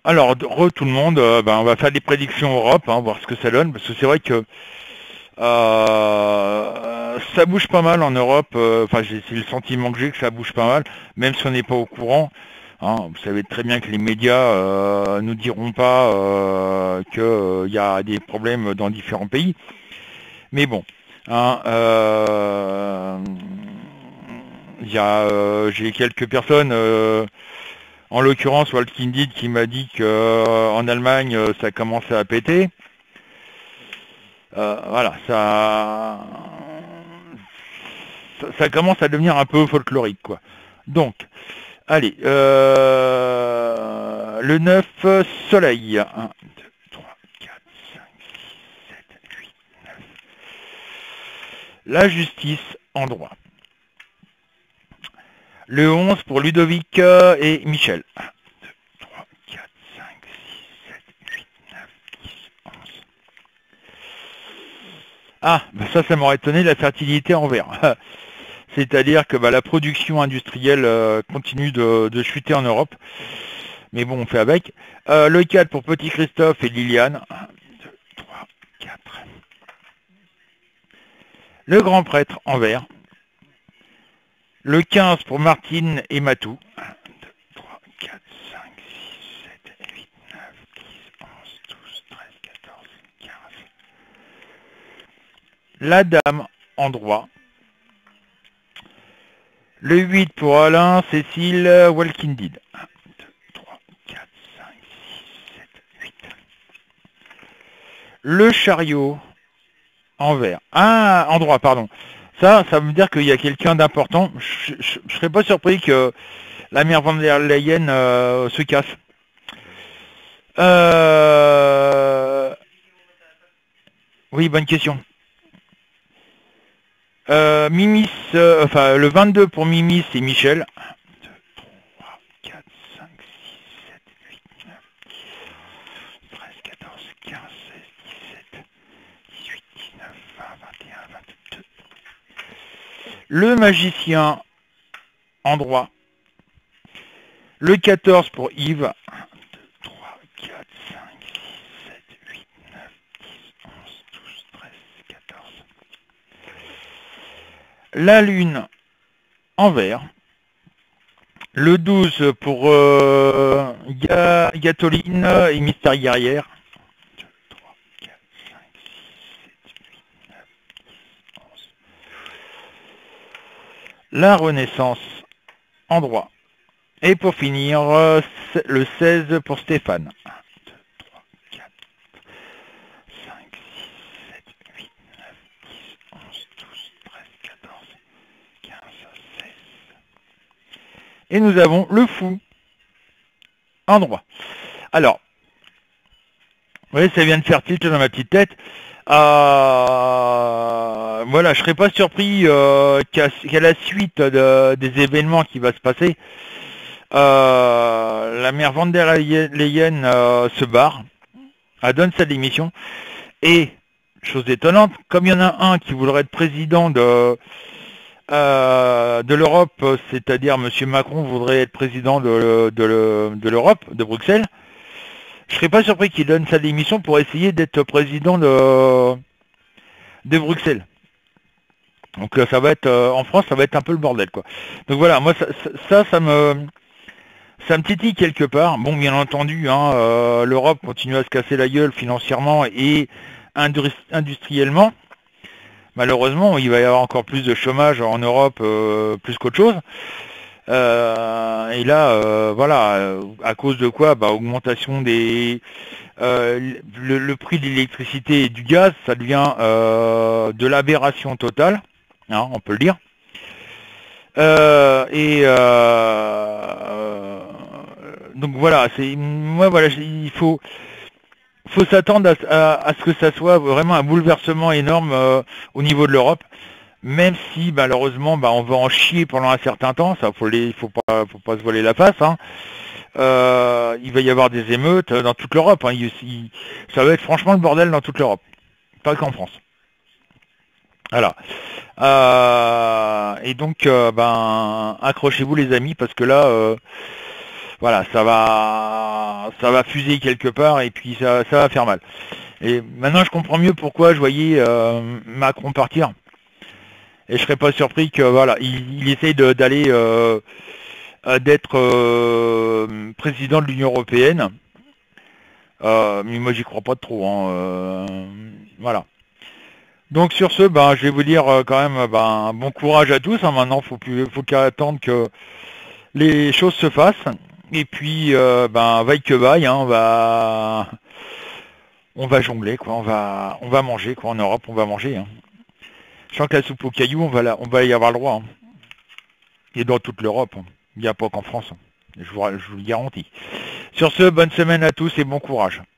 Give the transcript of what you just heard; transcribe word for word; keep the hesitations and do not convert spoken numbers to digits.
Alors, re tout le monde, euh, ben, on va faire des prédictions Europe, hein, voir ce que ça donne, parce que c'est vrai que euh, ça bouge pas mal en Europe. euh, Enfin, j'ai- c'est le sentiment que j'ai que ça bouge pas mal, même si on n'est pas au courant. Hein. Vous savez très bien que les médias euh, nous diront pas euh, qu'il y a des problèmes dans différents pays. Mais bon, hein, euh, il y a, euh, j'ai quelques personnes. euh, En l'occurrence, Walking Dead qui m'a dit qu'en Allemagne, euh, ça commençait à péter. Euh, voilà, ça, ça, ça commence à devenir un peu folklorique, quoi. Donc, allez, euh, le neuf, soleil. un, deux, trois, quatre, cinq, six, sept, huit, neuf. La justice en droit. Le onze pour Ludovic euh, et Michel. un, deux, trois, quatre, cinq, six, sept, huit, neuf, dix, onze. Ah, bah ça, ça m'aurait étonné la fertilité en vert. C'est-à-dire que bah, la production industrielle euh, continue de, de chuter en Europe. Mais bon, on fait avec. Euh, le quatre pour Petit Christophe et Liliane. un, deux, trois, quatre. Le grand prêtre en vert. Le quinze pour Martine et Matou. un, deux, trois, quatre, cinq, six, sept, huit, neuf, dix, onze, douze, treize, quatorze, quinze. La dame en droit. Le huit pour Alain, Cécile, Walking Dead. un, deux, trois, quatre, cinq, six, sept, huit. Le chariot en vert. Ah, en droit, pardon. Ça, ça veut dire qu'il y a quelqu'un d'important. Je ne serais pas surpris que la mère von der Leyen euh, se casse. Euh... Oui, bonne question. Euh, Mimis, euh, enfin le vingt-deux pour Mimis et Michel. un, deux, trois, quatre, cinq, six, sept, huit, neuf, dix, treize, quatorze, quinze, seize, dix-sept, dix-huit, dix-neuf, vingt, vingt et un, vingt-deux. Le magicien en droit. Le quatorze pour Yves. un, deux, trois, quatre, cinq, six, sept, huit, neuf, dix, onze, douze, treize, quatorze. La lune en vert. Le douze pour euh, Ga- Gatoline et Mystère Guerrière. un, deux, trois, quatre, cinq, six, sept, huit, neuf, dix, onze. La Renaissance en droit. Et pour finir, euh, le seize pour Stéphane. un, deux, trois, quatre, cinq, six, sept, huit, neuf, dix, onze, douze, treize, quatorze, quinze, seize. Et nous avons le fou en droit. Alors, vous voyez, ça vient de faire tilt dans ma petite tête. Euh, voilà, je serais pas surpris euh, qu'à qu'à la suite de, des événements qui va se passer, euh, la mère von der Leyen euh, se barre, elle donne sa démission. Et, chose étonnante, comme il y en a un qui voudrait être président de, euh, de l'Europe, c'est-à-dire M. Macron voudrait être président de, de, de l'Europe, de Bruxelles, je serais pas surpris qu'il donne sa démission pour essayer d'être président de, de Bruxelles. Donc ça va être, euh, en France, ça va être un peu le bordel, quoi. Donc voilà, moi ça, ça, ça me, ça me titille quelque part. Bon, bien entendu, hein, euh, l'Europe continue à se casser la gueule financièrement et industriellement. Malheureusement, il va y avoir encore plus de chômage en Europe, euh, plus qu'autre chose. Euh, et là, euh, voilà, à cause de quoi? Bah, augmentation des, euh, le, le prix de l'électricité et du gaz, ça devient euh, de l'aberration totale, hein, on peut le dire. Euh, et euh, donc voilà, c'est moi voilà, il faut faut s'attendre à, à, à ce que ça soit vraiment un bouleversement énorme euh, au niveau de l'Europe. Même si malheureusement bah, on va en chier pendant un certain temps, ça faut les, faut pas, faut pas se voiler la face. Hein. Euh, il va y avoir des émeutes dans toute l'Europe. Hein. Il, il, ça va être franchement le bordel dans toute l'Europe, pas qu'en France. Voilà. Euh, et donc, euh, ben, accrochez-vous les amis, parce que là, euh, voilà, ça va, ça va fuser quelque part et puis ça, ça va faire mal. Et maintenant, je comprends mieux pourquoi je voyais euh, Macron partir. Et je serais pas surpris que voilà, il, il essaye de- d'aller euh, euh, d'être euh, président de l'Union européenne. Euh, mais moi, j'y crois pas trop. Hein, euh, voilà. Donc sur ce, ben, je vais vous dire euh, quand même ben, bon courage à tous. Hein, maintenant, faut plus, faut qu'attendre que les choses se fassent. Et puis, euh, ben, vaille que vaille, hein, on va, on va jongler, quoi. On va, on va manger, quoi. En Europe, on va manger. Hein. Je sens que la soupe aux cailloux, on va, la, on va y avoir le droit. Hein. Et dans toute l'Europe. Hein. Il n'y a pas qu'en France. Hein. Je vous, je vous le garantis. Sur ce, bonne semaine à tous et bon courage.